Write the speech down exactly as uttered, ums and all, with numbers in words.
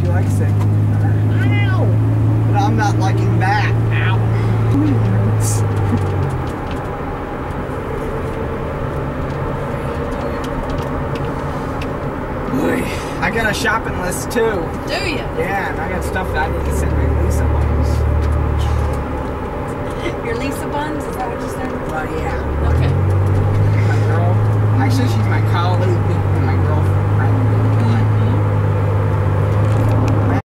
She likes it. Ow! But I'm not liking that. Ow! Boy, I got a shopping list too. Do you? Yeah, and I got stuff that I need to send my Lisa buns. Your Lisa buns? Is that what you said? Well, yeah. Okay.